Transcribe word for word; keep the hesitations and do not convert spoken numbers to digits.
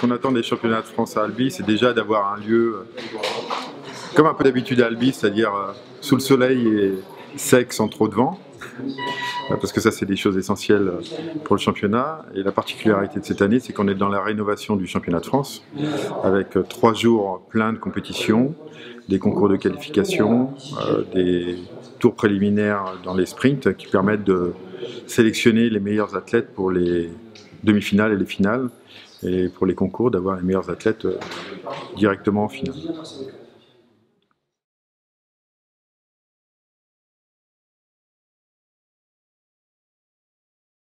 qu'on attend des championnats de France à Albi, c'est déjà d'avoir un lieu euh, comme un peu d'habitude à Albi, c'est-à-dire euh, sous le soleil et sec sans trop de vent, parce que ça c'est des choses essentielles pour le championnat. Et la particularité de cette année, c'est qu'on est dans la rénovation du championnat de France, avec euh, trois jours pleins de compétitions, des concours de qualification, euh, des tours préliminaires dans les sprints qui permettent de sélectionner les meilleurs athlètes pour les demi-finales et les finales, et pour les concours d'avoir les meilleurs athlètes directement en finale.